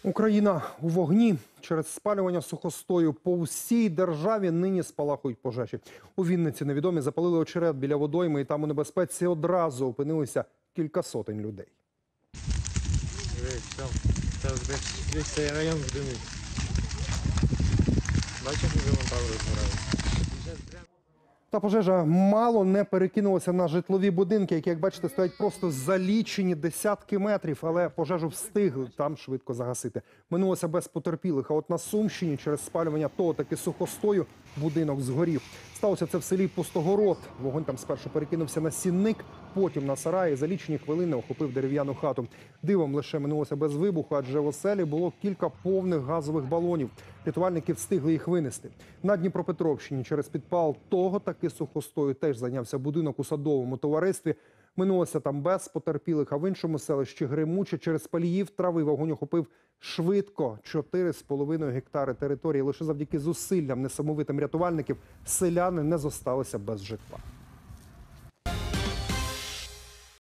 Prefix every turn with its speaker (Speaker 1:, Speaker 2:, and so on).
Speaker 1: Україна у вогні. Через спалювання сухостою по всій державі нині спалахують пожежі. У Вінниці невідомі запалили очерет біля водойми, і там у небезпеці одразу опинилися кілька сотень людей.
Speaker 2: Весь цей район димить. Бачиш, вже вон там розгорають.
Speaker 1: Та пожежа мало не перекинулася на житлові будинки, які, як бачите, стоять просто за лічені десятки метрів, але пожежу встигли там швидко загасити. Минулося без потерпілих, а от на Сумщині через спалювання того таки сухостою будинок згорів. Сталося це в селі Пустогород. Вогонь там спершу перекинувся на сінник, потім на сараї. За лічені хвилини охопив дерев'яну хату. Дивом лише минулося без вибуху, адже в оселі було кілька повних газових балонів. Рятувальники встигли їх винести. На Дніпропетровщині через підпал того таки сухостою теж зайнявся будинок у садовому товаристві. Минулося там без потерпілих, а в іншому селищі Гримуче через паліїв трави вогонь охопив швидко 4,5 гектари території. Лише завдяки зусиллям несамовитим рятувальників селяни не зосталися без житла.